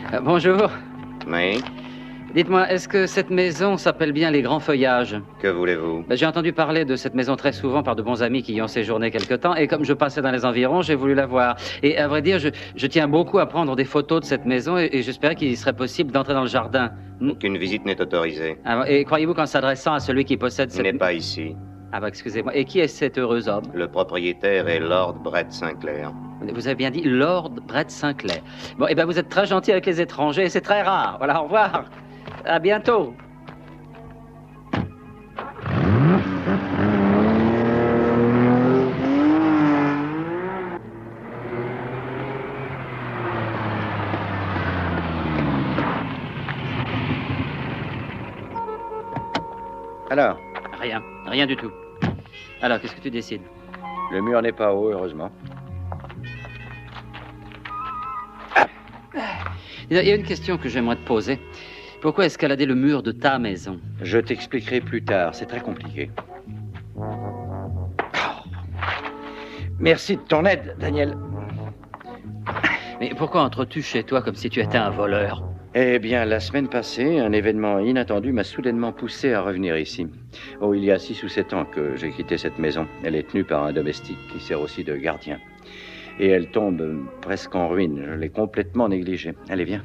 Bonjour. Oui. Dites-moi, est-ce que cette maison s'appelle bien les Grands Feuillages? Que voulez-vous? J'ai entendu parler de cette maison très souvent par de bons amis qui y ont séjourné quelque temps, et comme je passais dans les environs, j'ai voulu la voir. Et à vrai dire, je tiens beaucoup à prendre des photos de cette maison, et j'espérais qu'il serait possible d'entrer dans le jardin. Aucune visite n'est autorisée. Et croyez-vous qu'en s'adressant à celui qui possède cette... Il n'est pas ici. Ah bah excusez-moi. Et qui est cet heureux homme? Le propriétaire est Lord Brett Sinclair. Vous avez bien dit Lord Brett Sinclair. Bon, eh bien, vous êtes très gentil avec les étrangers, et c'est très rare. Voilà, au revoir. À bientôt. Alors? Rien du tout. Alors, qu'est-ce que tu décides? Le mur n'est pas haut, heureusement. Il y a une question que j'aimerais te poser. Pourquoi escalader le mur de ta maison? Je t'expliquerai plus tard, c'est très compliqué. Merci de ton aide, Daniel. Mais pourquoi entres-tu chez toi comme si tu étais un voleur? Eh bien, la semaine passée, un événement inattendu m'a soudainement poussé à revenir ici. Oh, il y a 6 ou 7 ans que j'ai quitté cette maison. Elle est tenue par un domestique qui sert aussi de gardien. Et elle tombe presque en ruine. Je l'ai complètement négligée. Allez, viens.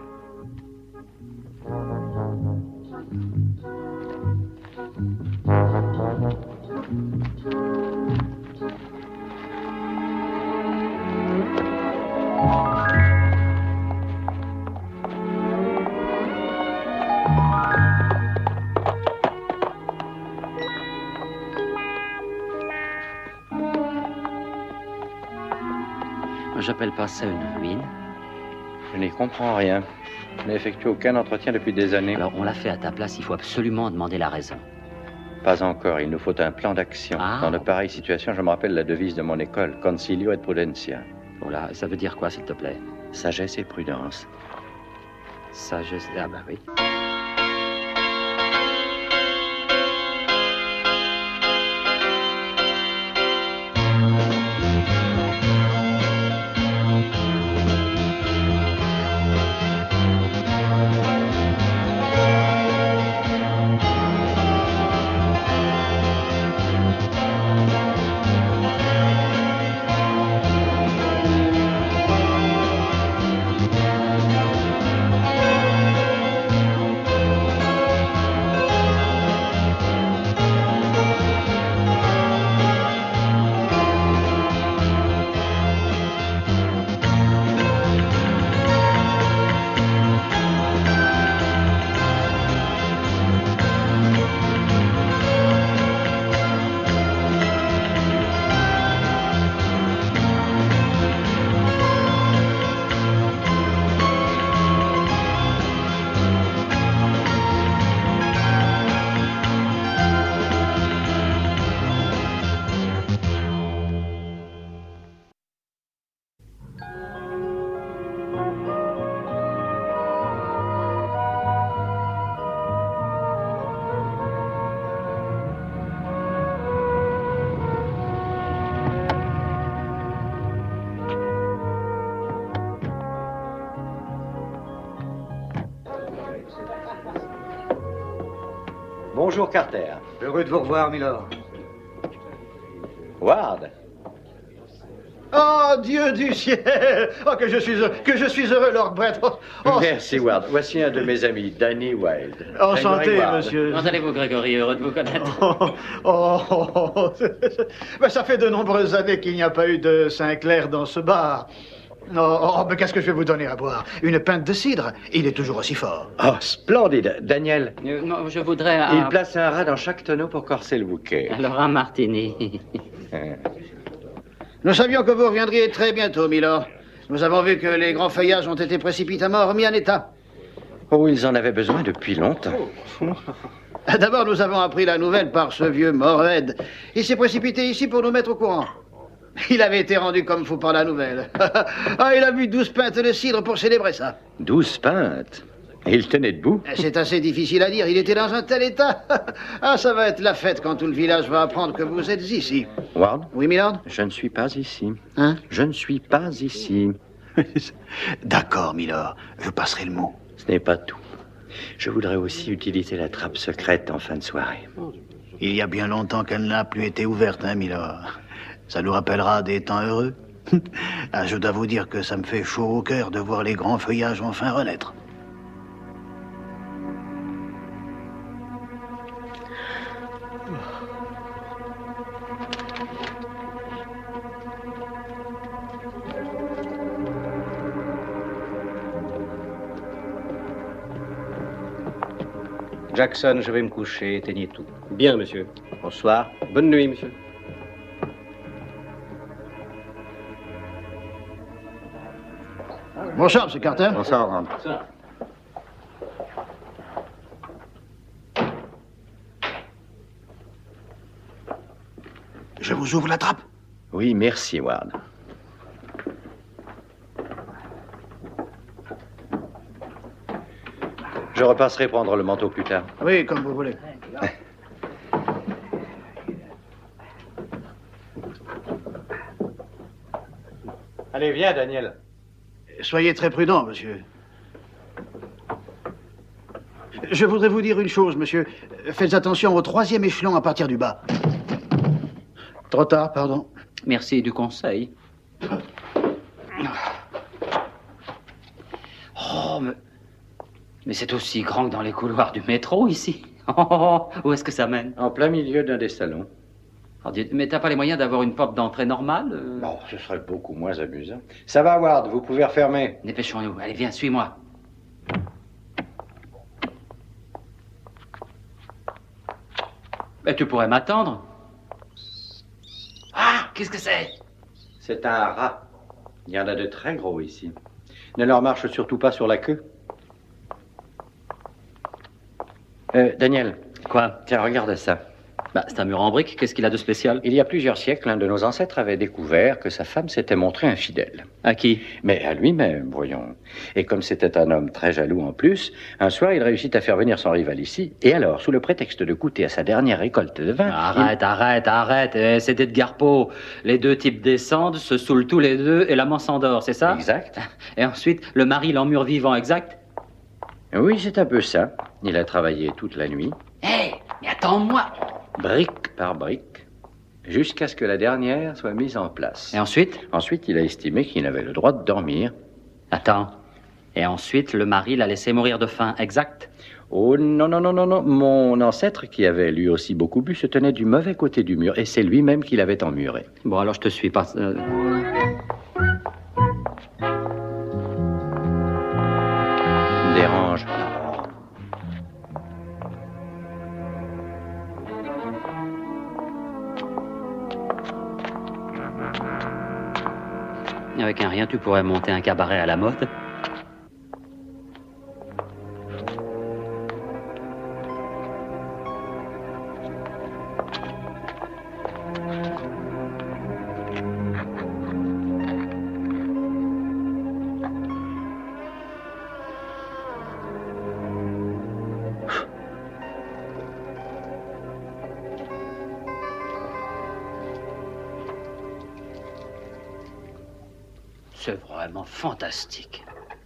J'appelle pas ça une ruine. Je n'y comprends rien. Je n'ai effectué aucun entretien depuis des années. Alors, on l'a fait à ta place, il faut absolument demander la raison. Pas encore, il nous faut un plan d'action. Dans de pareilles situations, je me rappelle la devise de mon école, Concilio et Prudentia. Voilà, ça veut dire quoi, s'il te plaît? Sagesse et prudence. Sagesse, ah bah oui. Bonjour, Carter. Heureux de vous revoir, Milord. Ward. Oh, Dieu du ciel! Oh, que je suis heureux, Lord Brett. Oh. Merci, Ward. Voici un de mes amis, Danny Wilde. Enchanté, monsieur. Comment allez-vous, Grégory? Heureux de vous connaître. Ben, ça fait de nombreuses années qu'il n'y a pas eu de Sinclair dans ce bar. Mais qu'est-ce que je vais vous donner à boire? Une pinte de cidre? Il est toujours aussi fort. Oh, splendide. Daniel. Non, je voudrais un... Il place un rat dans chaque tonneau pour corser le bouquet. Alors, un martini. Nous savions que vous reviendriez très bientôt, Milord. Nous avons vu que les grands feuillages ont été précipitamment remis en état. Oh, ils en avaient besoin depuis longtemps. D'abord, nous avons appris la nouvelle par ce vieux Morehead. Il s'est précipité ici pour nous mettre au courant. Il avait été rendu comme fou par la nouvelle. Ah, il a bu 12 pintes de cidre pour célébrer ça. 12 pintes? Et il tenait debout? C'est assez difficile à dire. Il était dans un tel état. Ah, ça va être la fête quand tout le village va apprendre que vous êtes ici. Ward? Oui, Milord? Je ne suis pas ici. Hein? Je ne suis pas ici. D'accord, Milord. Je passerai le mot. Ce n'est pas tout. Je voudrais aussi utiliser la trappe secrète en fin de soirée. Il y a bien longtemps qu'elle n'a plus été ouverte, hein, Milord. Ça nous rappellera des temps heureux. Ah, je dois vous dire que ça me fait chaud au cœur de voir les grands feuillages enfin renaître. Jackson, je vais me coucher, éteignez tout. Bien, monsieur. Bonsoir. Bonne nuit, monsieur. Bonsoir, M. Carter. Bonsoir, Grant. Je vous ouvre la trappe. Oui, merci, Ward. Je repasserai prendre le manteau plus tard. Oui, comme vous voulez. Allez, viens, Daniel. Soyez très prudent, monsieur. Je voudrais vous dire une chose, monsieur. Faites attention au 3e échelon à partir du bas. Trop tard, pardon. Merci du conseil. Oh, mais c'est aussi grand que dans les couloirs du métro, ici. Oh, où est-ce que ça mène? En plein milieu d'un des salons. Oh, mais t'as pas les moyens d'avoir une porte d'entrée normale Bon, ce serait beaucoup moins amusant. Ça va, Ward, vous pouvez refermer. Dépêchons-nous. Allez, viens, suis-moi. Mais tu pourrais m'attendre. Ah, qu'est-ce que c'est? C'est un rat. Il y en a de très gros ici. Ne leur marche surtout pas sur la queue. Daniel. Quoi? Tiens, regarde ça. Bah, c'est un mur en briques. Qu'est-ce qu'il a de spécial? Il y a plusieurs siècles, un de nos ancêtres avait découvert que sa femme s'était montrée infidèle. À qui? Mais à lui-même, voyons. Et comme c'était un homme très jaloux en plus, un soir, il réussit à faire venir son rival ici. Et alors, sous le prétexte de goûter à sa dernière récolte de vin... Arrête. C'est Edgar Poe. Les deux types descendent, se saoulent tous les deux et l'amant s'endort, c'est ça? Exact. Et ensuite, le mari l'emmure vivant, exact? Oui, c'est un peu ça. Il a travaillé toute la nuit. Hé, mais attends-moi. Brique par brique, jusqu'à ce que la dernière soit mise en place. Et ensuite? Ensuite, il a estimé qu'il avait le droit de dormir. Attends. Et ensuite, le mari l'a laissé mourir de faim, exact? Oh non. Mon ancêtre, qui avait lui aussi beaucoup bu, se tenait du mauvais côté du mur, et c'est lui-même qui l'avait emmuré. Bon, alors je te suis pas. Dérange. Avec un rien, tu pourrais monter un cabaret à la mode. C'est vraiment fantastique.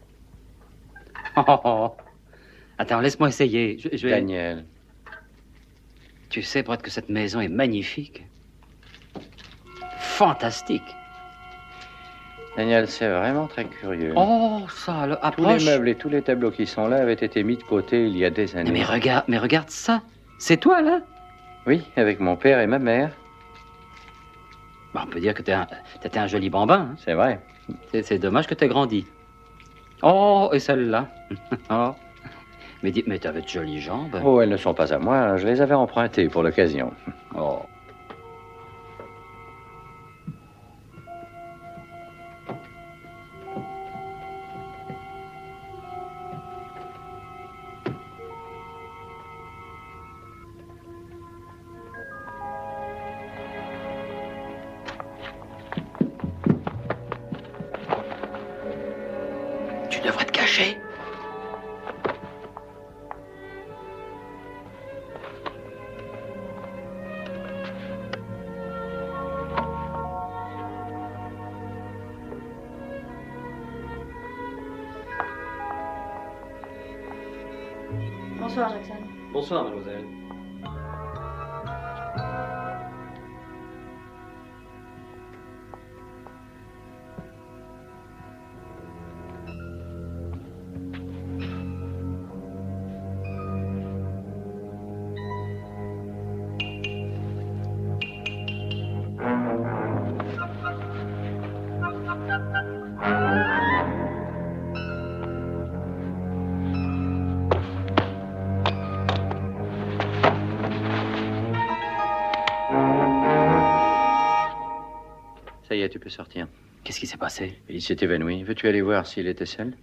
Oh. Attends, laisse-moi essayer. Je vais... Daniel. Tu sais, peut-être que cette maison est magnifique. Fantastique. Daniel, c'est vraiment très curieux. Oh, ça, le Tous approche. les meubles et tous les tableaux qui sont là avaient été mis de côté il y a des années. Mais regarde ça. C'est toi, là? Oui, avec mon père et ma mère. Bon, on peut dire que t'étais un joli bambin. Hein. C'est vrai. C'est dommage que t'aies grandi. Oh, et celle-là. Oh. Mais t'avais de jolies jambes. Oh, elles ne sont pas à moi. Je les avais empruntées pour l'occasion. Oh. Tu devrais te cacher. Bonsoir, Jackson. Bonsoir, mademoiselle. Ça y est, tu peux sortir. Qu'est-ce qui s'est passé? Il s'est évanoui. Veux-tu aller voir s'il était seul?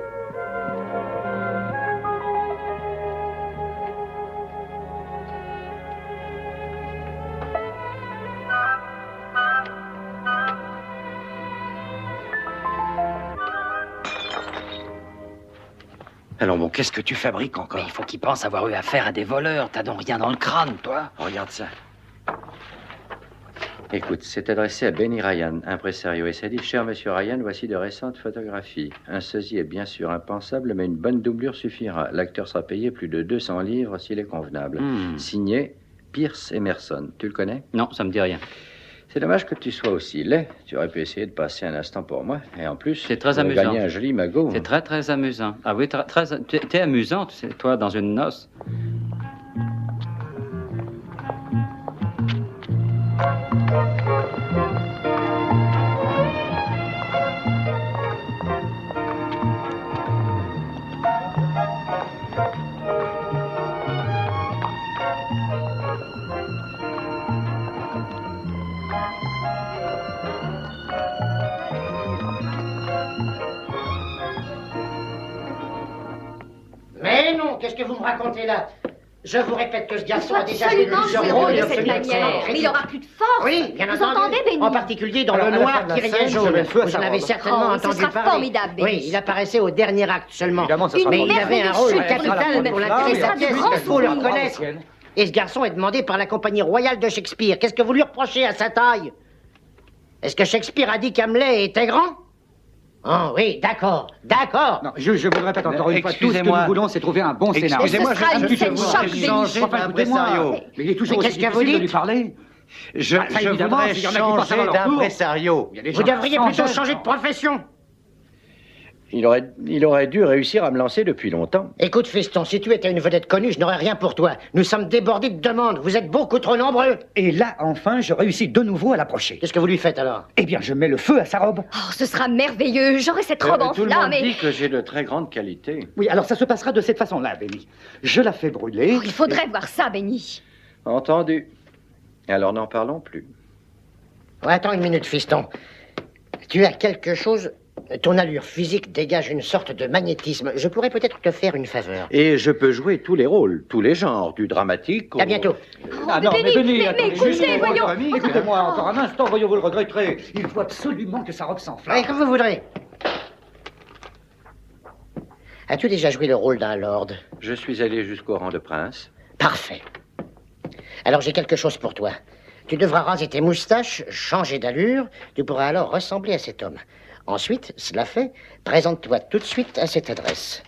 Alors bon, qu'est-ce que tu fabriques encore? Mais il faut qu'il pense avoir eu affaire à des voleurs. T'as donc rien dans le crâne, toi? Regarde ça. Écoute, c'est adressé à Benny Ryan, impresario, et ça dit: cher monsieur Ryan, voici de récentes photographies. Un sosie est bien sûr impensable, mais une bonne doublure suffira. L'acteur sera payé plus de 200 livres s'il est convenable. Signé Pierce Emerson. Tu le connais? Non, ça me dit rien. C'est dommage que tu sois aussi laid. Tu aurais pu essayer de passer un instant pour moi. Et en plus, C'est très tu aurais amusant. gagné un joli magot. C'est très, très amusant. Ah oui, t'es amusant, tu sais, toi, dans une noce. Mais non, qu'est-ce que vous me racontez là? Je vous répète que ce Il garçon faut a déjà joué absolument plusieurs jouer rôles rôle et de cette obtenu d'excellentes manière. Mais il aura plus de force. Oui, bien Vous entendu. entendez, Benny? En particulier dans Alors, Le à la Noir fin de la qui riait scène, je jaune. mets le feu à Vous sa en avez robe. certainement Oh, ce entendu sera parler. formidable, Benny. Oui, il apparaissait au dernier acte seulement. Évidemment, ça sera Mais il formidable. avait un rôle Merveilleuse chute capital pour le pour film. l'intérêt de Ce la sera de pièce, grands il faut le souvenirs. reconnaître. Et ce garçon est demandé par la compagnie royale de Shakespeare. Qu'est-ce que vous lui reprochez à sa taille? Est-ce que Shakespeare a dit qu'Hamlet était grand? Oh oui, d'accord, d'accord. Non, je vous le répète encore une fois, tout ce que excusez-moi. nous voulons, c'est trouver un bon scénario. Ce sera une scène choc, Benny. Enfin, écoutez-moi, mais il est toujours Mais aussi qu'est-ce que vous difficile de dites? lui parler. Je évidemment, voudrais s'il y en a qui passent changer avant leur tour. d'impresario. Il y a des Vous gens devriez qui plutôt changent. changer de profession. Il aurait dû réussir à me lancer depuis longtemps. Écoute, fiston, si tu étais une vedette connue, je n'aurais rien pour toi. Nous sommes débordés de demandes. Vous êtes beaucoup trop nombreux. Et là, enfin, je réussis de nouveau à l'approcher. Qu'est-ce que vous lui faites alors? Eh bien, je mets le feu à sa robe. Oh, ce sera merveilleux. J'aurai cette robe Tout le monde enflammée. dit que j'ai de très grandes qualités. Oui, alors ça se passera de cette façon-là, Benny. Je la fais brûler. Oh, il faudrait voir ça, Benny. Entendu. Alors n'en parlons plus. Attends une minute, fiston. Tu as quelque chose... Ton allure physique dégage une sorte de magnétisme. Je pourrais peut-être te faire une faveur. Et je peux jouer tous les rôles, tous les genres, du dramatique au... À bientôt. Ah non, mais Benny, mais attendez, écoutez, juste voyons. Écoutez-moi encore un instant, voyons, vous le regretterez. Il faut absolument que sa robe s'enflamme. Oui, comme vous voudrez. As-tu déjà joué le rôle d'un lord? Je suis allé jusqu'au rang de prince. Parfait. Alors j'ai quelque chose pour toi. Tu devras raser tes moustaches, changer d'allure. Tu pourras alors ressembler à cet homme. Ensuite, cela fait, présente-toi tout de suite à cette adresse.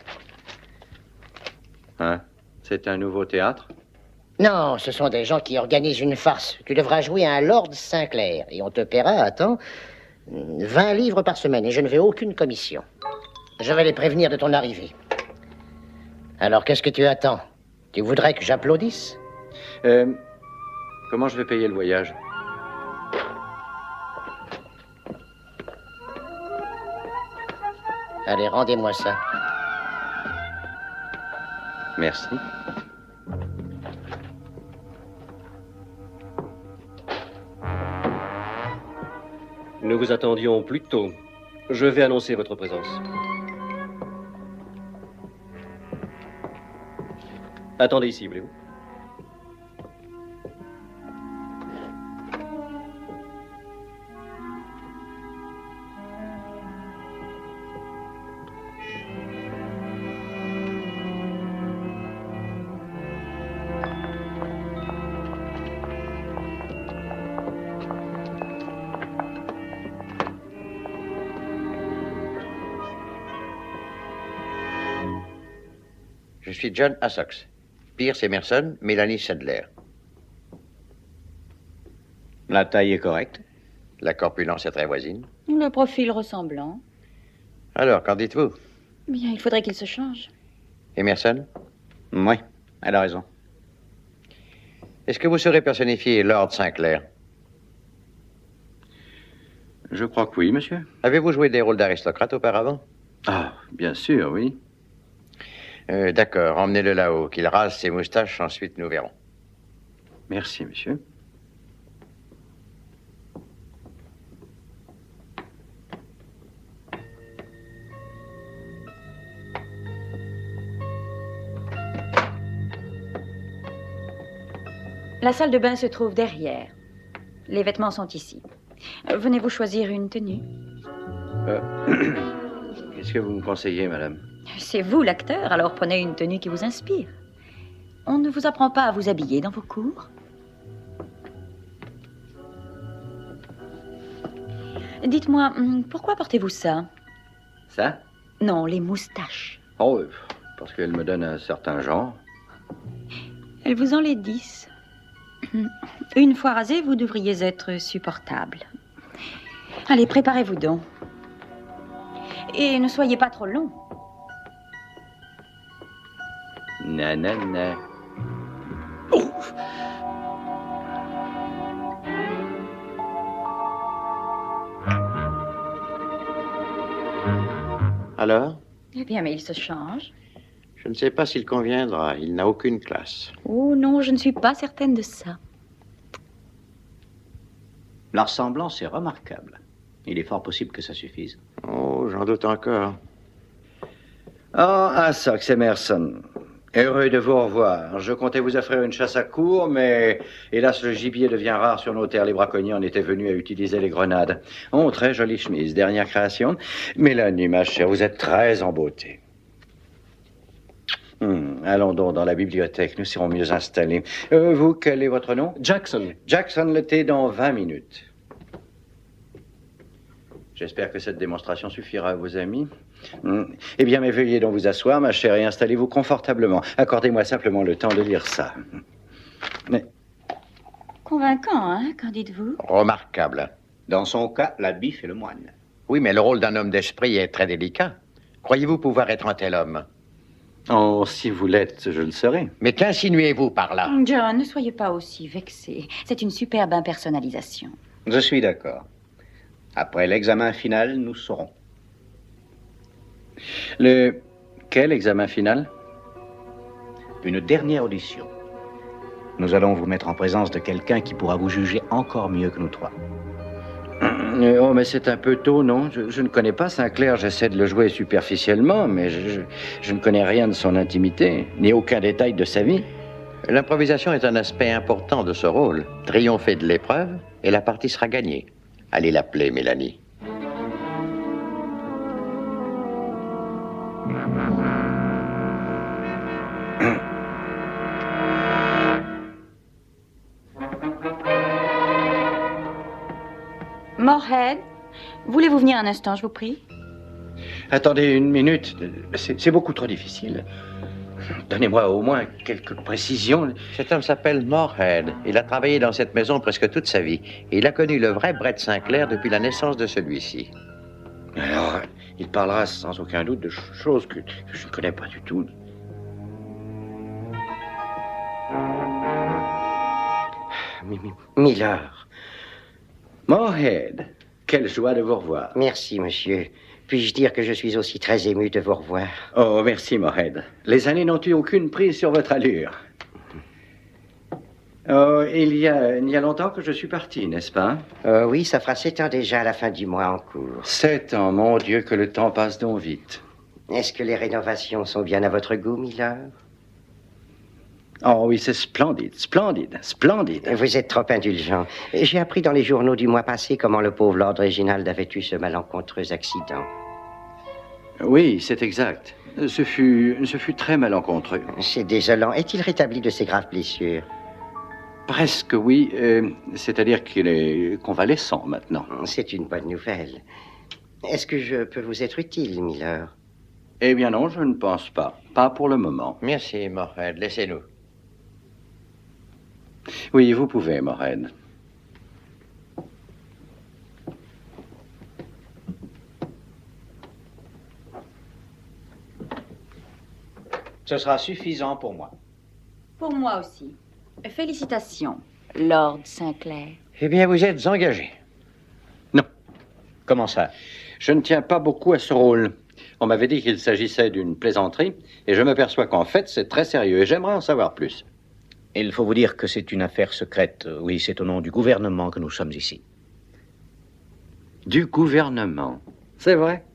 Hein? C'est un nouveau théâtre? Non, ce sont des gens qui organisent une farce. Tu devras jouer un Lord Sinclair et on te paiera, attends, 20 livres par semaine et je ne veux aucune commission. Je vais les prévenir de ton arrivée. Alors, qu'est-ce que tu attends? Tu voudrais que j'applaudisse? Comment je vais payer le voyage? Allez, rendez-moi ça. Merci. Nous vous attendions plus tôt. Je vais annoncer votre présence. Attendez ici, voulez-vous? Je suis John Assox. Pierce Emerson, Mélanie Sadler. La taille est correcte. La corpulence est très voisine. Le profil ressemblant. Alors, qu'en dites-vous? Bien, il faudrait qu'il se change. Emerson? Oui, elle a raison. Est-ce que vous serez personnifié Lord Sinclair? Je crois que oui, monsieur. Avez-vous joué des rôles d'aristocrate auparavant? Ah, bien sûr, oui. D'accord, emmenez-le là-haut, qu'il rase ses moustaches, ensuite nous verrons. Merci, monsieur. La salle de bain se trouve derrière. Les vêtements sont ici. Venez-vous choisir une tenue? Qu'est-ce que vous me conseillez, madame? C'est vous l'acteur, alors prenez une tenue qui vous inspire. On ne vous apprend pas à vous habiller dans vos cours? Dites-moi, pourquoi portez-vous ça? Ça? Non, les moustaches. Oh, parce qu'elle me donne un certain genre. Elles vous enlaidissent. Une fois rasé, vous devriez être supportable. Allez, préparez-vous donc. Et ne soyez pas trop long. Nanana. Ouf! Alors? Eh bien, mais il se change. Je ne sais pas s'il conviendra. Il n'a aucune classe. Oh non, je ne suis pas certaine de ça. La ressemblance est remarquable. Il est fort possible que ça suffise. Oh, j'en doute encore. Oh, Assox Emerson. Heureux de vous revoir. Je comptais vous offrir une chasse à courre, mais hélas, le gibier devient rare sur nos terres. Les braconniers en étaient venus à utiliser les grenades. Oh, très jolie chemise. Dernière création. Mélanie, ma chère, vous êtes très en beauté. Allons donc dans la bibliothèque. Nous serons mieux installés. Vous, quel est votre nom? Jackson. Jackson le thé dans 20 minutes. J'espère que cette démonstration suffira à vos amis. Eh bien, mais veuillez donc vous asseoir, ma chère, et installez-vous confortablement. Accordez-moi simplement le temps de lire ça. Mais... Convaincant, hein? Qu'en dites-vous? Remarquable. Dans son cas, la bif est le moine. Oui, mais le rôle d'un homme d'esprit est très délicat. Croyez-vous pouvoir être un tel homme? Oh, si vous l'êtes, je le serai. Mais qu'insinuez-vous par là? John, ne soyez pas aussi vexé. C'est une superbe impersonnalisation. Je suis d'accord. Après l'examen final, nous saurons. Quel examen final? Une dernière audition. Nous allons vous mettre en présence de quelqu'un qui pourra vous juger encore mieux que nous trois. Oh, mais c'est un peu tôt, non? Je ne connais pas Sinclair. J'essaie de le jouer superficiellement, mais je ne connais rien de son intimité, ni aucun détail de sa vie. L'improvisation est un aspect important de ce rôle. Triomphez de l'épreuve et la partie sera gagnée. Allez l'appeler, Mélanie. Morehead, voulez-vous venir un instant, je vous prie? Attendez une minute. C'est beaucoup trop difficile. Donnez-moi au moins quelques précisions. Cet homme s'appelle Morehead. Il a travaillé dans cette maison presque toute sa vie. Et il a connu le vrai Brett Sinclair depuis la naissance de celui-ci. Alors, il parlera sans aucun doute de choses que je ne connais pas du tout. Miller. Morehead, quelle joie de vous revoir. Merci, monsieur. Puis-je dire que je suis aussi très ému de vous revoir? Oh, merci, Morehead. Les années n'ont eu aucune prise sur votre allure. Oh, il y a longtemps que je suis parti, n'est-ce pas? Oui, ça fera 7 ans déjà à la fin du mois en cours. 7 ans, mon Dieu, que le temps passe donc vite. Est-ce que les rénovations sont bien à votre goût, Miller? Oh oui, c'est splendide, splendide, splendide. Vous êtes trop indulgent. J'ai appris dans les journaux du mois passé comment le pauvre Lord Reginald avait eu ce malencontreux accident. Oui, c'est exact. Ce fut très malencontreux. C'est désolant. Est-il rétabli de ses graves blessures? Presque oui. C'est-à-dire qu'il est convalescent maintenant. C'est une bonne nouvelle. Est-ce que je peux vous être utile, Miller? Eh bien non, je ne pense pas. Pas pour le moment. Merci, Morehead. Laissez-nous. Oui, vous pouvez, Morehead. Ce sera suffisant pour moi. Pour moi aussi. Félicitations, Lord Sinclair. Eh bien, vous êtes engagé. Non. Comment ça? Je ne tiens pas beaucoup à ce rôle. On m'avait dit qu'il s'agissait d'une plaisanterie, et je m'aperçois qu'en fait, c'est très sérieux, et j'aimerais en savoir plus. Il faut vous dire que c'est une affaire secrète. Oui, c'est au nom du gouvernement que nous sommes ici. Du gouvernement? C'est vrai?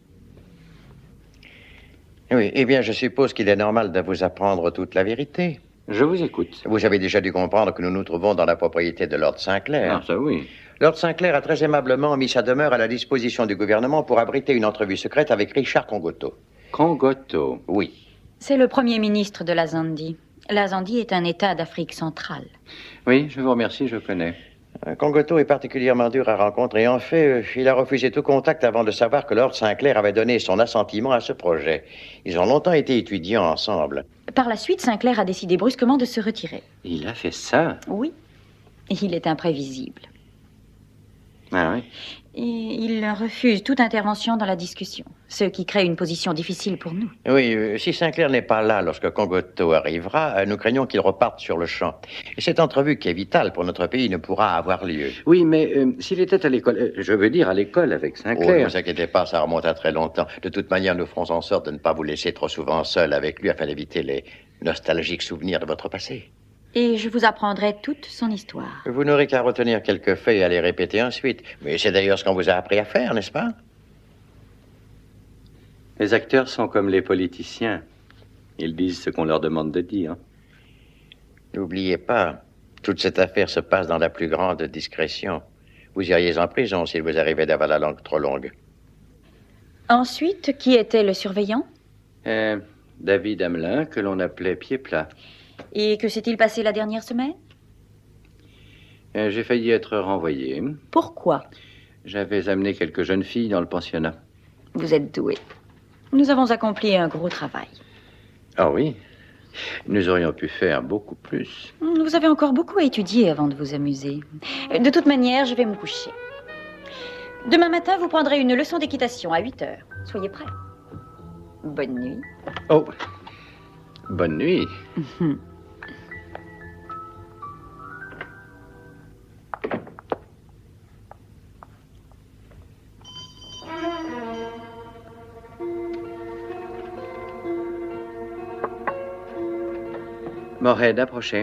Oui, eh bien, je suppose qu'il est normal de vous apprendre toute la vérité. Je vous écoute. Vous avez déjà dû comprendre que nous nous trouvons dans la propriété de Lord Sinclair. Ah, ça oui. Lord Sinclair a très aimablement mis sa demeure à la disposition du gouvernement pour abriter une entrevue secrète avec Richard Congoto. Congoto? Oui. C'est le premier ministre de la Zambie. La Zambie est un État d'Afrique centrale. Oui, je vous remercie, je connais. Congoto est particulièrement dur à rencontrer. En fait, il a refusé tout contact avant de savoir que Lord Sinclair avait donné son assentiment à ce projet. Ils ont longtemps été étudiants ensemble. Par la suite, Sinclair a décidé brusquement de se retirer. Il a fait ça? Oui. Il est imprévisible. Ah oui? Et il refuse toute intervention dans la discussion, ce qui crée une position difficile pour nous. Oui, si Sinclair n'est pas là lorsque Congoto arrivera, nous craignons qu'il reparte sur le champ. Et cette entrevue qui est vitale pour notre pays ne pourra avoir lieu. Oui, mais s'il était à l'école, je veux dire à l'école avec Oh, ne Sinclair. vous inquiétez pas, ça remonte à très longtemps. De toute manière, nous ferons en sorte de ne pas vous laisser trop souvent seul avec lui afin d'éviter les nostalgiques souvenirs de votre passé. Et je vous apprendrai toute son histoire. Vous n'aurez qu'à retenir quelques faits et à les répéter ensuite. Mais c'est d'ailleurs ce qu'on vous a appris à faire, n'est-ce pas? Les acteurs sont comme les politiciens. Ils disent ce qu'on leur demande de dire. N'oubliez pas, toute cette affaire se passe dans la plus grande discrétion. Vous iriez en prison s'il vous arrivait d'avoir la langue trop longue. Ensuite, qui était le surveillant? David Hamelin, que l'on appelait Pied-Plat. Et que s'est-il passé la dernière semaine? J'ai failli être renvoyé. Pourquoi? J'avais amené quelques jeunes filles dans le pensionnat. Vous êtes doué. Nous avons accompli un gros travail. Ah oui? Nous aurions pu faire beaucoup plus. Vous avez encore beaucoup à étudier avant de vous amuser. De toute manière, je vais me coucher. Demain matin, vous prendrez une leçon d'équitation à 8 heures. Soyez prêts. Bonne nuit. Oh, bonne nuit. Morehead, approchez.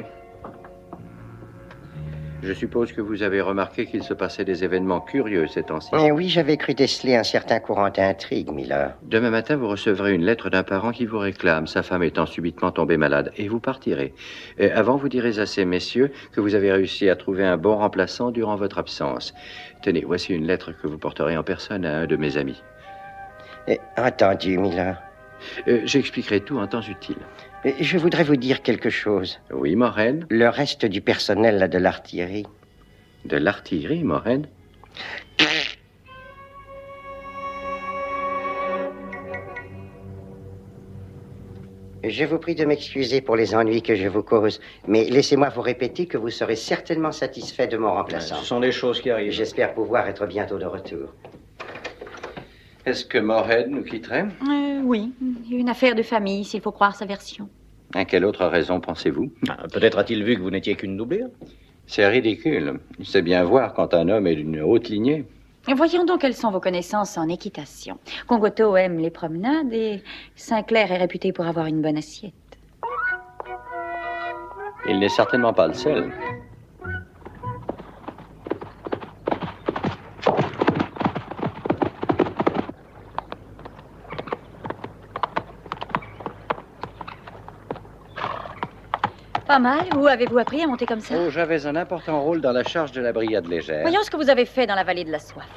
Je suppose que vous avez remarqué qu'il se passait des événements curieux ces temps-ci. Oui, j'avais cru déceler un certain courant d'intrigue, Miller. Demain matin, vous recevrez une lettre d'un parent qui vous réclame, sa femme étant subitement tombée malade, et vous partirez. Avant, vous direz à ces messieurs que vous avez réussi à trouver un bon remplaçant durant votre absence. Tenez, voici une lettre que vous porterez en personne à un de mes amis. Entendu, Miller. J'expliquerai tout en temps utile. Je voudrais vous dire quelque chose. Oui, Morehead? Le reste du personnel là, de l'artillerie. De l'artillerie, Morehead? Je vous prie de m'excuser pour les ennuis que je vous cause, mais laissez-moi vous répéter que vous serez certainement satisfait de mon remplaçant. Ce sont des choses qui arrivent. J'espère pouvoir être bientôt de retour. Est-ce que Morehead nous quitterait? Oui, une affaire de famille, s'il faut croire sa version. À quelle autre raison pensez-vous? Peut-être a-t-il vu que vous n'étiez qu'une doublure? C'est ridicule. Il sait bien voir quand un homme est d'une haute lignée. Voyons donc quelles sont vos connaissances en équitation. Congoto aime les promenades et Sinclair est réputé pour avoir une bonne assiette. Il n'est certainement pas le seul. Pas mal. Où avez-vous appris à monter comme ça? Oh, j'avais un important rôle dans la charge de la brigade légère. Voyons ce que vous avez fait dans la vallée de la soif.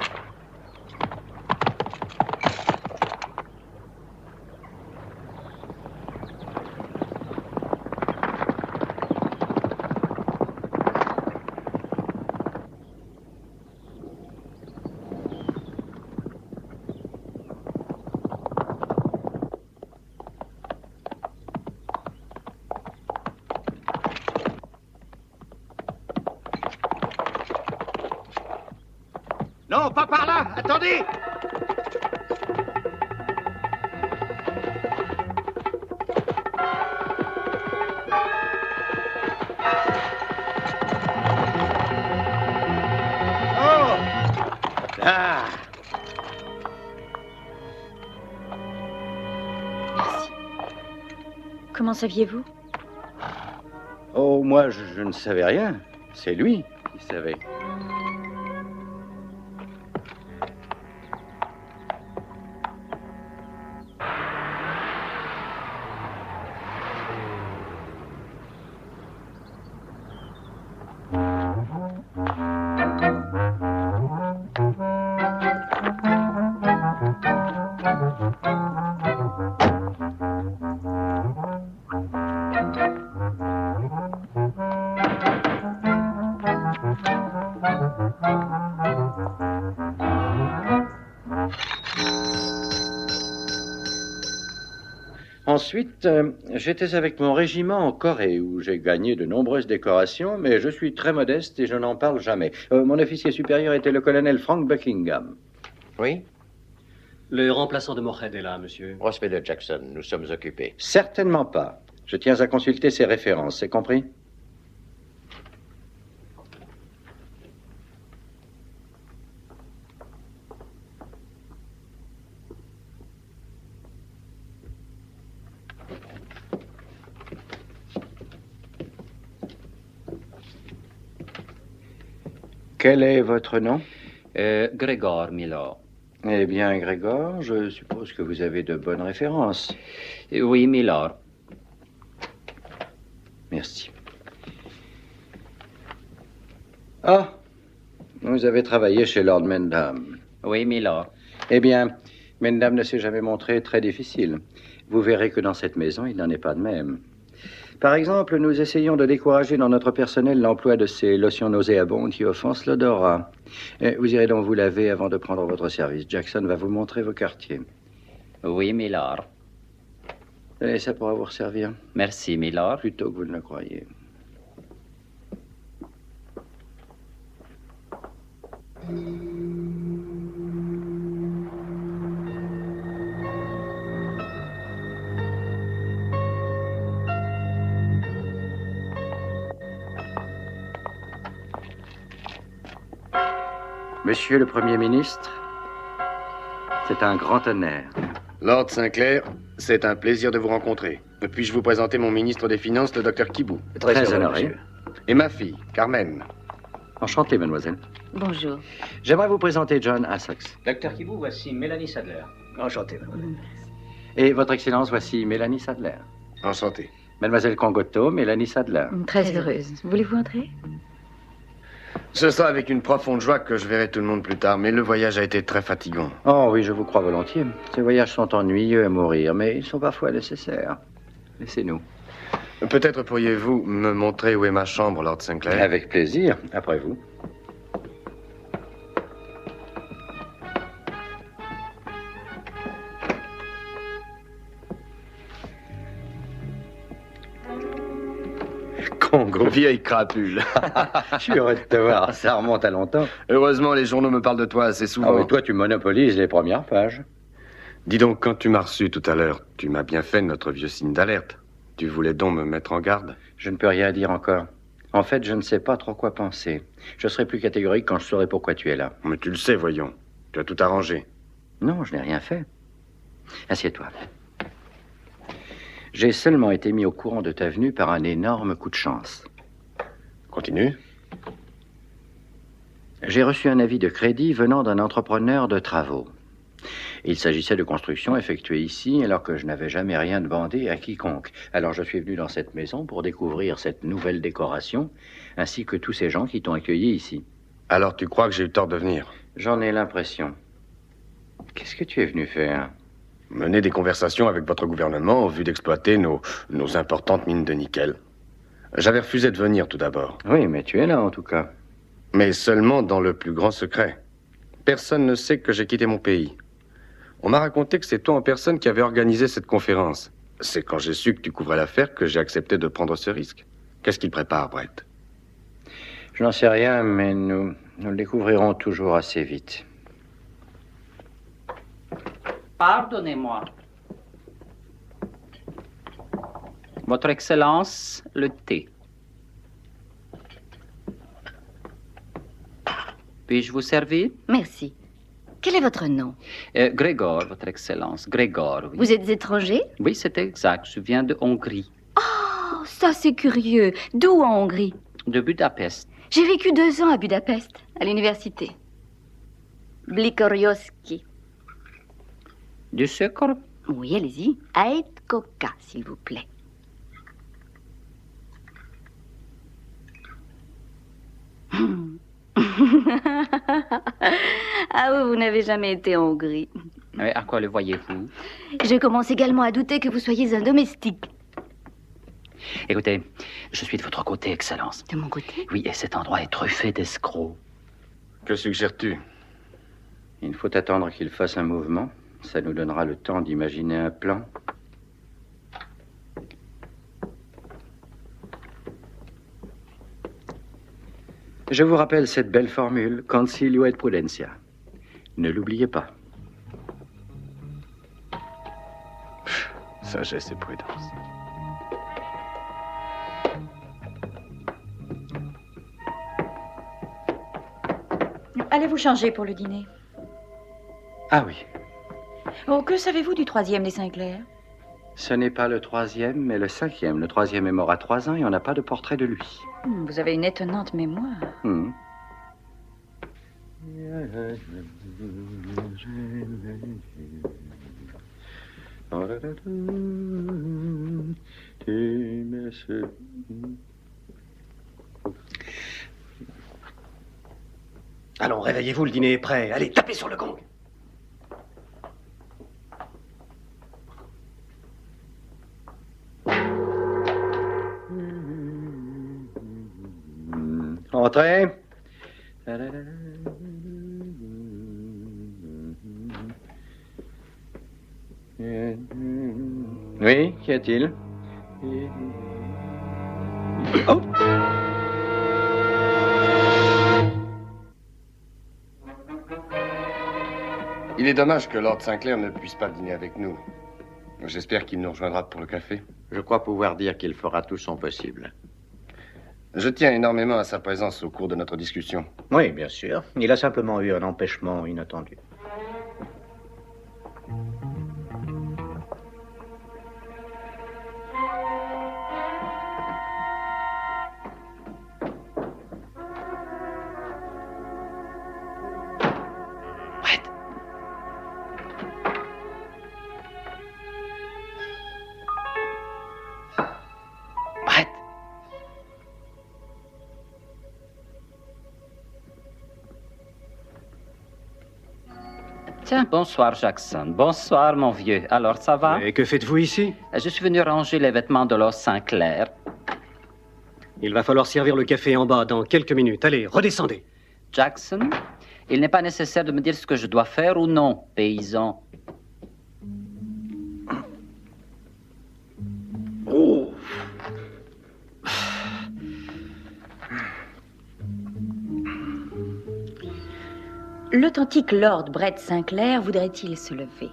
Non, pas par là. Attendez. Oh. Ah. Merci. Comment saviez-vous? Oh, moi, je ne savais rien. C'est lui qui savait. Ensuite, j'étais avec mon régiment en Corée, où j'ai gagné de nombreuses décorations, mais je suis très modeste et je n'en parle jamais. Mon officier supérieur était le colonel Frank Buckingham. Oui? Le remplaçant de Morehead est là, monsieur. Roswell Jackson, nous sommes occupés. Certainement pas. Je tiens à consulter ses références, c'est compris? Quel est votre nom? Grégor, milord. Eh bien, Grégor, je suppose que vous avez de bonnes références. Oui, milord. Merci. Ah, vous avez travaillé chez Lord Mendham. Oui, milord. Eh bien, Mendham ne s'est jamais montré très difficile. Vous verrez que dans cette maison, il n'en est pas de même. Par exemple, nous essayons de décourager dans notre personnel l'emploi de ces lotions nauséabondes qui offensent l'odorat. Vous irez donc vous laver avant de prendre votre service. Jackson va vous montrer vos quartiers. Oui, milord. Et ça pourra vous servir. Merci, milord. Plutôt que vous ne le croyez. Monsieur le Premier ministre, c'est un grand honneur. Lord Sinclair, c'est un plaisir de vous rencontrer. Puis-je vous présenter mon ministre des Finances, le docteur Kibou? Très honoré. Et ma fille, Carmen. Enchanté, mademoiselle. Bonjour. J'aimerais vous présenter John Essex. Docteur Kibou, voici Mélanie Sadler. Enchanté, madame. Et votre Excellence, voici Mélanie Sadler. Enchanté. Mademoiselle Congotto, Mélanie Sadler. Très heureuse. Voulez-vous entrer? Ce sera avec une profonde joie que je verrai tout le monde plus tard, mais le voyage a été très fatigant. Oh oui, je vous crois volontiers. Ces voyages sont ennuyeux à mourir, mais ils sont parfois nécessaires. Laissez-nous. Peut-être pourriez-vous me montrer où est ma chambre, Lord Sinclair? Avec plaisir, après vous. Congo, vieille crapule. Je suis heureux de te voir, ça remonte à longtemps. Heureusement, les journaux me parlent de toi assez souvent. Ah oui, toi, tu monopolises les premières pages. Dis donc, quand tu m'as reçu tout à l'heure, tu m'as bien fait notre vieux signe d'alerte. Tu voulais donc me mettre en garde? Je ne peux rien dire encore. En fait, je ne sais pas trop quoi penser. Je serai plus catégorique quand je saurai pourquoi tu es là. Mais tu le sais, voyons. Tu as tout arrangé. Non, je n'ai rien fait. Assieds-toi. J'ai seulement été mis au courant de ta venue par un énorme coup de chance. Continue. J'ai reçu un avis de crédit venant d'un entrepreneur de travaux. Il s'agissait de constructions effectuées ici alors que je n'avais jamais rien demandé à quiconque. Alors je suis venu dans cette maison pour découvrir cette nouvelle décoration, ainsi que tous ces gens qui t'ont accueilli ici. Alors tu crois que j'ai eu tort de venir? J'en ai l'impression. Qu'est-ce que tu es venu faire? Mener des conversations avec votre gouvernement en vue d'exploiter nos importantes mines de nickel. J'avais refusé de venir tout d'abord. Oui, mais tu es là en tout cas. Mais seulement dans le plus grand secret. Personne ne sait que j'ai quitté mon pays. On m'a raconté que c'est toi en personne qui avais organisé cette conférence. C'est quand j'ai su que tu couvrais l'affaire que j'ai accepté de prendre ce risque. Qu'est-ce qu'il prépare, Brett? Je n'en sais rien, mais nous le découvrirons toujours assez vite. Pardonnez-moi. Votre Excellence, le thé. Puis-je vous servir? Merci. Quel est votre nom? Grégor, Votre Excellence. Grégor, oui. Vous êtes étranger? Oui, c'est exact. Je viens de Hongrie. Oh, ça c'est curieux. D'où en Hongrie? De Budapest. J'ai vécu 2 ans à Budapest, à l'université. Blikorioski. Du sucre? Oui, allez-y. Ait coca, s'il vous plaît. Ah oui, vous n'avez jamais été en Hongrie. Oui, à quoi le voyez-vous? Je commence également à douter que vous soyez un domestique. Écoutez, je suis de votre côté, Excellence. De mon côté? Oui, et cet endroit est truffé d'escrocs. Que suggères-tu? Il faut attendre qu'il fasse un mouvement. Ça nous donnera le temps d'imaginer un plan. Je vous rappelle cette belle formule, concilio et prudentia. Ne l'oubliez pas. Sagesse et prudence. Allez vous changer pour le dîner. Ah oui, Oh, que savez-vous du 3e des Sinclair? ce n'est pas le 3e, mais le 5e. Le 3e est mort à 3 ans et on n'a pas de portrait de lui. Vous avez une étonnante mémoire. Hmm. Allons, réveillez-vous, le dîner est prêt. Allez, tapez sur le gong. Entrez. Oui, qu'y a-t-il? Oh! Il est dommage que Lord Sinclair ne puisse pas dîner avec nous. J'espère qu'il nous rejoindra pour le café. Je crois pouvoir dire qu'il fera tout son possible. Je tiens énormément à sa présence au cours de notre discussion. Oui, bien sûr. Il a simplement eu un empêchement inattendu. Tiens, bonsoir, Jackson. Bonsoir, mon vieux. Alors, ça va? Et que faites-vous ici? Je suis venu ranger les vêtements de Lord Sinclair. Il va falloir servir le café en bas dans quelques minutes. Allez, redescendez. Jackson, il n'est pas nécessaire de me dire ce que je dois faire ou non, paysan. Oh! L'authentique Lord Brett Sinclair voudrait-il se lever?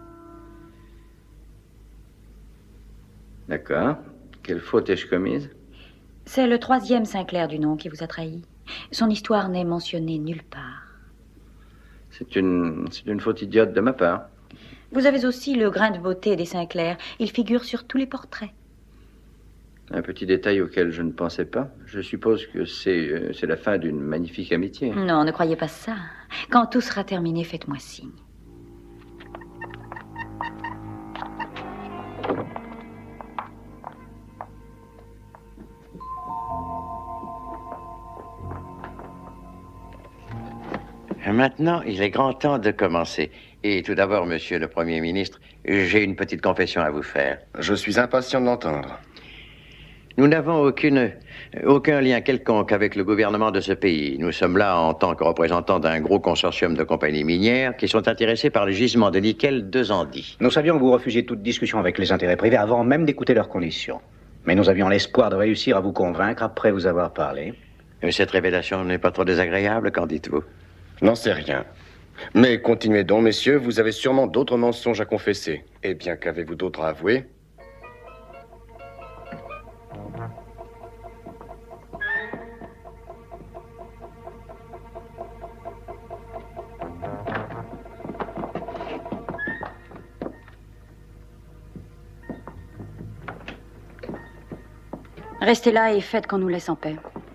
D'accord. Quelle faute ai-je commise? C'est le 3e Sinclair du nom qui vous a trahi. Son histoire n'est mentionnée nulle part. C'est une faute idiote de ma part. Vous avez aussi le grain de beauté des Sinclair. Il figure sur tous les portraits. Un petit détail auquel je ne pensais pas. Je suppose que c'est la fin d'une magnifique amitié. Non, ne croyez pas ça. Quand tout sera terminé, faites-moi signe. Maintenant, il est grand temps de commencer. Et tout d'abord, monsieur le Premier ministre, j'ai une petite confession à vous faire. Je suis impatient de l'entendre. Nous n'avons aucun lien quelconque avec le gouvernement de ce pays. Nous sommes là en tant que représentants d'un gros consortium de compagnies minières qui sont intéressés par le gisement de nickel de Zandi. Nous savions que vous refusiez toute discussion avec les intérêts privés avant même d'écouter leurs conditions. Mais nous avions l'espoir de réussir à vous convaincre après vous avoir parlé. Cette révélation n'est pas trop désagréable, qu'en dites-vous? N'en sais rien. Mais continuez donc, messieurs, vous avez sûrement d'autres mensonges à confesser. Eh bien, qu'avez-vous d'autre à avouer? Restez là et faites qu'on nous laisse en paix.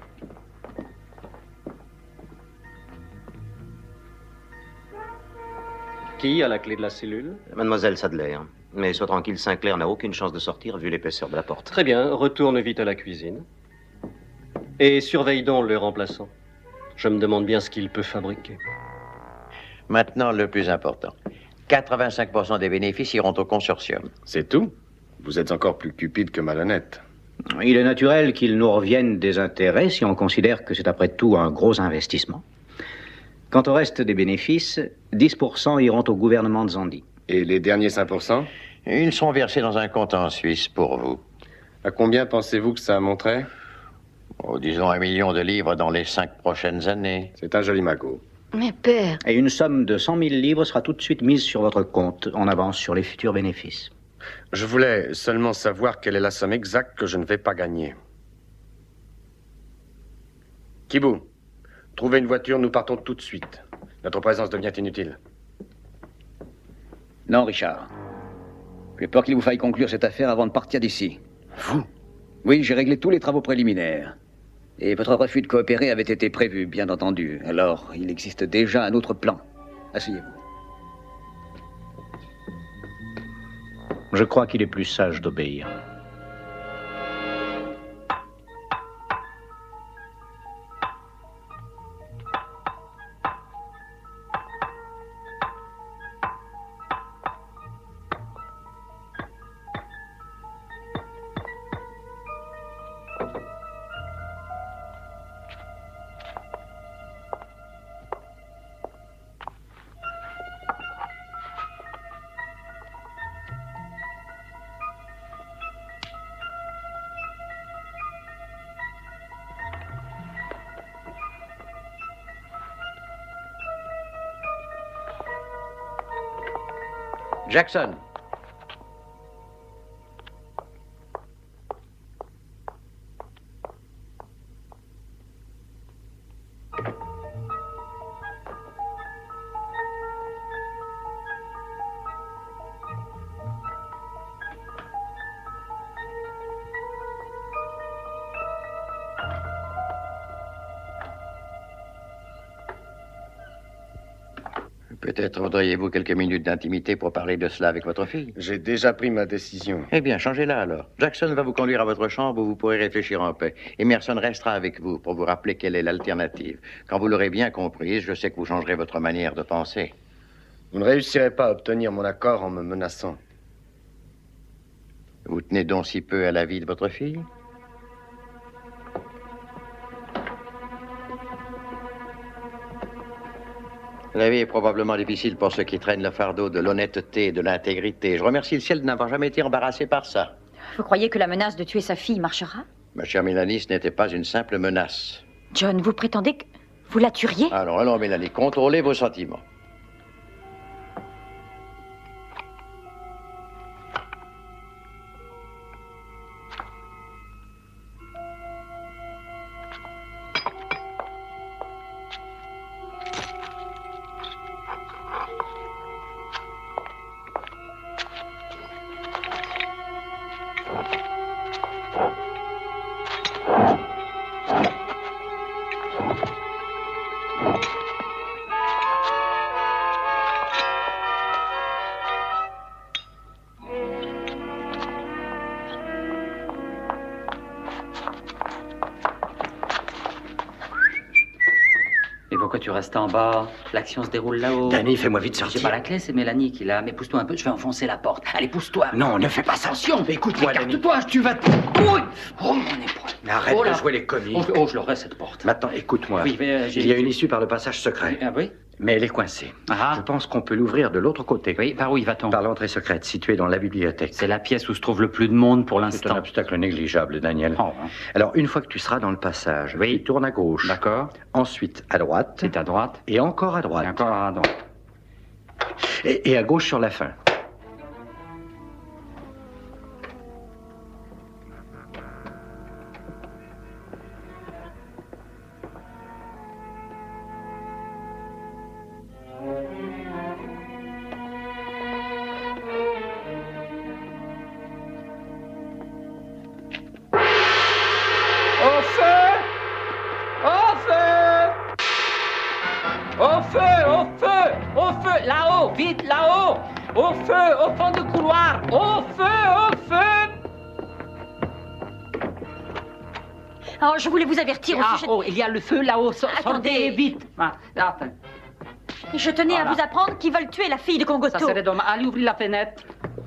Qui a la clé de la cellule? Mademoiselle Sadler. Mais sois tranquille, Sinclair n'a aucune chance de sortir vu l'épaisseur de la porte. Très bien, retourne vite à la cuisine. Et surveille donc le remplaçant. Je me demande bien ce qu'il peut fabriquer. Maintenant, le plus important. 85% des bénéfices iront au consortium. C'est tout? Vous êtes encore plus cupide que malhonnête. Il est naturel qu'il nous revienne des intérêts si on considère que c'est après tout un gros investissement. Quant au reste des bénéfices, 10% iront au gouvernement de Zandi. Et les derniers 5%? Ils sont versés dans un compte en Suisse pour vous. À combien pensez-vous que ça monterait? Oh, disons 1 million de livres dans les 5 prochaines années. C'est un joli magot. Mais père... Et une somme de 100 000 livres sera tout de suite mise sur votre compte en avance sur les futurs bénéfices. Je voulais seulement savoir quelle est la somme exacte que je ne vais pas gagner. Kibou, trouvez une voiture, nous partons tout de suite. Notre présence devient inutile. Non, Richard. J'ai peur qu'il vous faille conclure cette affaire avant de partir d'ici. Vous? Oui, j'ai réglé tous les travaux préliminaires. Et votre refus de coopérer avait été prévu, bien entendu. Alors, il existe déjà un autre plan. Asseyez-vous. Je crois qu'il est plus sage d'obéir. Jackson. Peut-être auriez-vous quelques minutes d'intimité pour parler de cela avec votre fille? J'ai déjà pris ma décision. Eh bien, changez-la alors. Jackson va vous conduire à votre chambre où vous pourrez réfléchir en paix. Emerson restera avec vous pour vous rappeler quelle est l'alternative. Quand vous l'aurez bien comprise, je sais que vous changerez votre manière de penser. Vous ne réussirez pas à obtenir mon accord en me menaçant. Vous tenez donc si peu à la vie de votre fille? La vie est probablement difficile pour ceux qui traînent le fardeau de l'honnêteté et de l'intégrité. Je remercie le ciel de n'avoir jamais été embarrassé par ça. Vous croyez que la menace de tuer sa fille marchera? Ma chère Mélanie, ce n'était pas une simple menace. John, vous prétendez que vous la tueriez? Alors, Mélanie, contrôlez vos sentiments. Pourquoi tu restes en bas? L'action se déroule là-haut. Danny, fais-moi vite sortir. J'ai pas la clé, c'est Mélanie qui l'a. Mais pousse-toi un peu, je vais enfoncer la porte. Allez, pousse-toi. Non, ne fais pas ça. Attention. Écoute-moi, Danny. Écarte-toi, tu vas... Oui. Oh, mon épaule. Mais arrête là. de jouer les comiques. Oh, je l'aurai, cette porte. Maintenant, écoute-moi. Oui, mais il y a une issue par le passage secret. Ah oui? Mais elle est coincée. Ah. Je pense qu'on peut l'ouvrir de l'autre côté. Oui, par où y va-t-on? Par l'entrée secrète, située dans la bibliothèque. C'est la pièce où se trouve le plus de monde pour C'est un l'instant. obstacle négligeable, Daniel. Oh, hein. Alors, une fois que tu seras dans le passage, oui. tu tournes à gauche. D'accord. Ensuite, à droite. C'est à droite. Et encore à droite. Et encore à droite. Et à gauche sur la fin. Oh, je voulais vous avertir au sujet de... Oh, il y a le feu là-haut. Sortez vite. Attends. Je tenais à vous apprendre qu'ils veulent tuer la fille de Congoto. Ça serait dommage. Allez, ouvrez la fenêtre.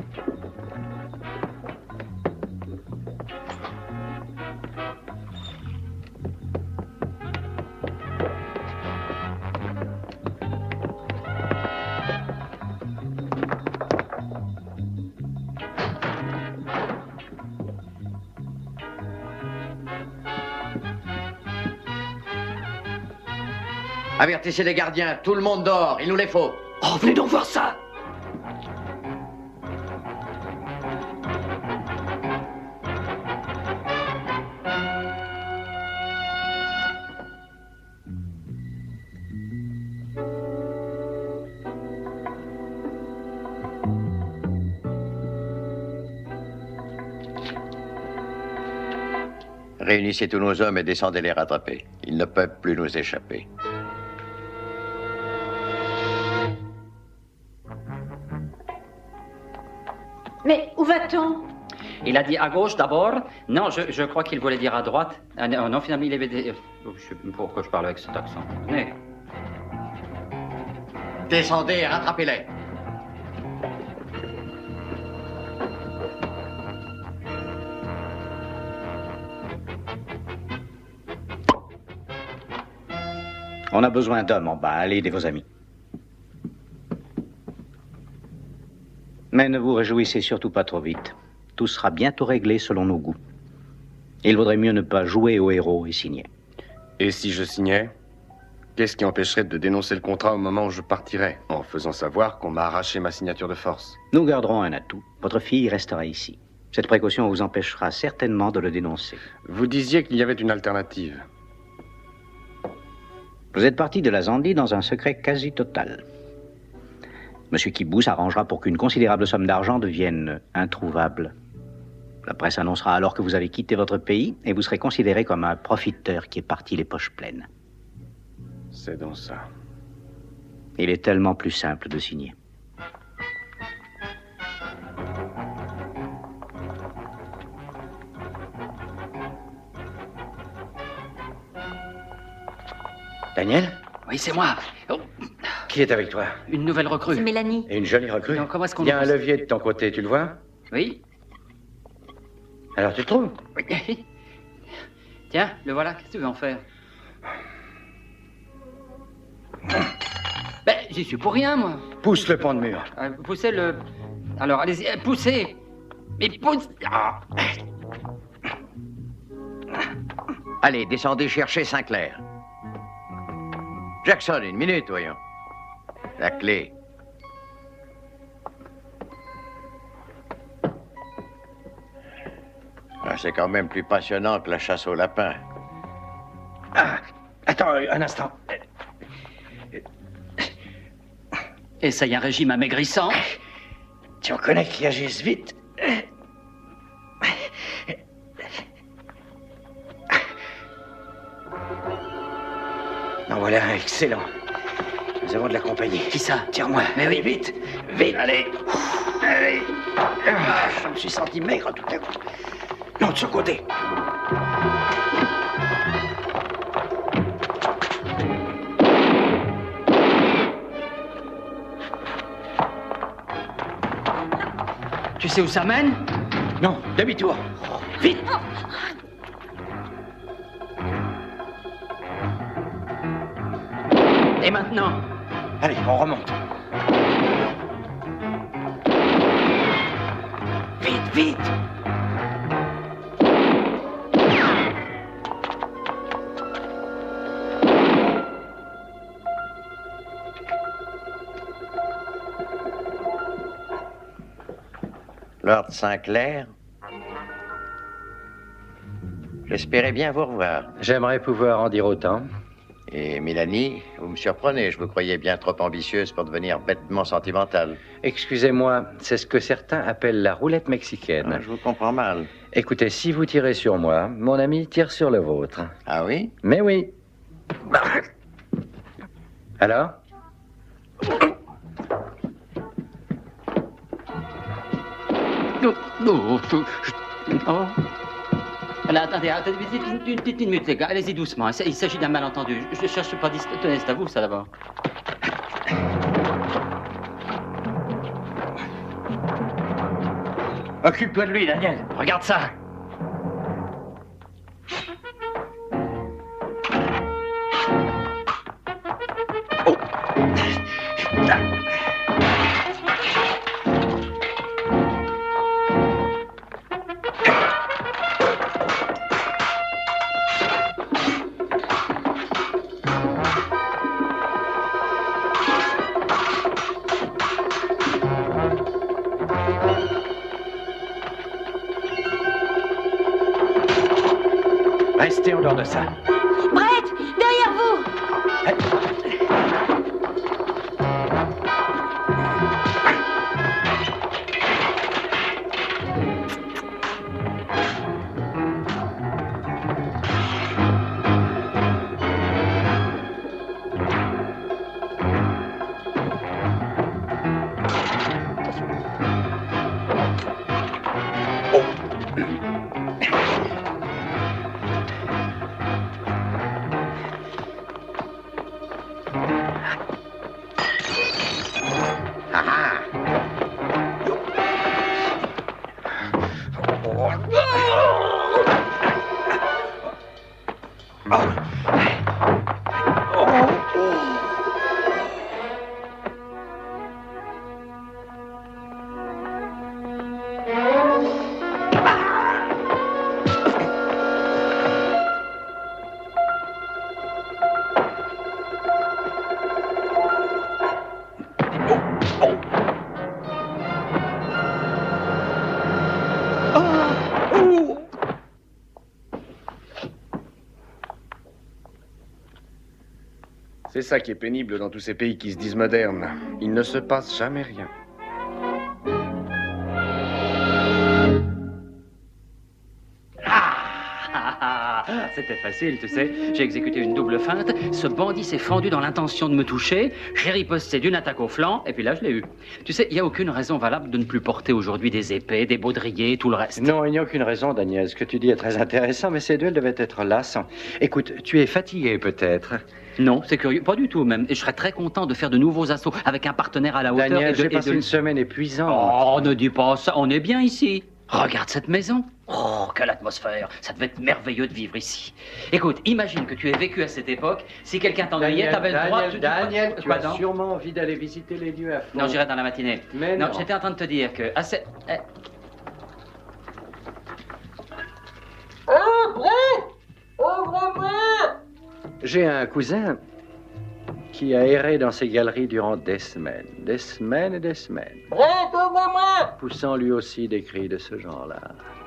Avertissez les gardiens, tout le monde dort, il nous les faut. Oh, venez donc voir ça! Réunissez tous nos hommes et descendez les rattraper. Ils ne peuvent plus nous échapper. Mais où va-t-on? Il a dit à gauche d'abord. Non, je crois qu'il voulait dire à droite. Ah, non, finalement, il avait dit... Je sais pas pourquoi je parle avec cet accent. Venez. Descendez et rattrapez-les. On a besoin d'hommes en bas. Allez, aidez vos amis. Mais ne vous réjouissez surtout pas trop vite. Tout sera bientôt réglé selon nos goûts. Il vaudrait mieux ne pas jouer au héros et signer. Et si je signais, qu'est-ce qui empêcherait de dénoncer le contrat au moment où je partirais, en faisant savoir qu'on m'a arraché ma signature de force? Nous garderons un atout. Votre fille restera ici. Cette précaution vous empêchera certainement de le dénoncer. Vous disiez qu'il y avait une alternative. Vous êtes parti de la Zambie dans un secret quasi total. Monsieur Kibou s'arrangera pour qu'une considérable somme d'argent devienne introuvable. La presse annoncera alors que vous avez quitté votre pays et vous serez considéré comme un profiteur qui est parti les poches pleines. C'est donc ça. Il est tellement plus simple de signer. Daniel? Oui, c'est moi. Oh. Qui est avec toi? Une nouvelle recrue. C'est Mélanie. Et une jolie recrue? Non, comment est-ce qu'on... Il y a un levier de ton côté, tu le vois? Oui. Alors tu le trouves? Oui. Tiens, le voilà. Qu'est-ce que tu veux en faire? Ben, j'y suis pour rien, moi. Pousse le pan de mur. Poussez le... Alors, allez-y, poussez. Mais pousse... Ah. Allez, descendez chercher Sinclair. Jackson, une minute, voyons. La clé. C'est quand même plus passionnant que la chasse au lapin. Ah, attends un instant. Essaye un régime amaigrissant. Tu en connais qui agissent vite. En voilà un excellent. Nous avons de la compagnie. Qui ça? Tire-moi. Mais oui, vite. Vite. Allez. Allez. Ah, je me suis senti maigre tout à coup. Non, de ce côté. Tu sais où ça mène? Non, demi-tour. Vite. Et maintenant? Allez, on remonte. Vite, vite. Lord Sinclair, j'espérais bien vous revoir. J'aimerais pouvoir en dire autant. Et Mélanie, vous me surprenez, je vous croyais bien trop ambitieuse pour devenir bêtement sentimentale. Excusez-moi, c'est ce que certains appellent la roulette mexicaine. Ah, je vous comprends mal. Écoutez, si vous tirez sur moi, mon ami tire sur le vôtre. Ah oui? Mais oui. Alors? Oh. Là, attendez, une petite minute, les gars. Allez-y doucement. Il s'agit d'un malentendu. Je cherche pas d'histoire. Tenez, c'est à vous, ça, d'abord. Occupe-toi de lui, Daniel. Regarde ça. Restez en dehors de ça. Brett, derrière vous! C'est ça qui est pénible dans tous ces pays qui se disent modernes. Il ne se passe jamais rien. C'était facile, tu sais. J'ai exécuté une double feinte. Ce bandit s'est fendu dans l'intention de me toucher. J'ai riposté d'une attaque au flanc, et puis là, je l'ai eu. Tu sais, il n'y a aucune raison valable de ne plus porter aujourd'hui des épées, des baudriers, tout le reste. Non, il n'y a aucune raison, Daniel. Ce que tu dis est très intéressant, mais ces duels devaient être lassants. Écoute, tu es fatigué, peut-être? Non, c'est curieux. Pas du tout, même. Et je serais très content de faire de nouveaux assauts avec un partenaire à la hauteur. Daniel, j'ai passé une semaine épuisante. Oh, ne dis pas ça. On est bien ici. Regarde cette maison. Oh, quelle atmosphère. Ça devait être merveilleux de vivre ici. Écoute, imagine que tu aies vécu à cette époque. Si quelqu'un t'ennuyait, t'avais le droit... Daniel, tu as sûrement envie d'aller visiter les lieux à fond. Non, j'irai dans la matinée. Mais non. J'étais en train de te dire que... Oh, Brett! Ouvre-moi! J'ai un cousin qui a erré dans ces galeries durant des semaines et des semaines, Brett, ouvre-moi! poussant lui aussi des cris de ce genre-là.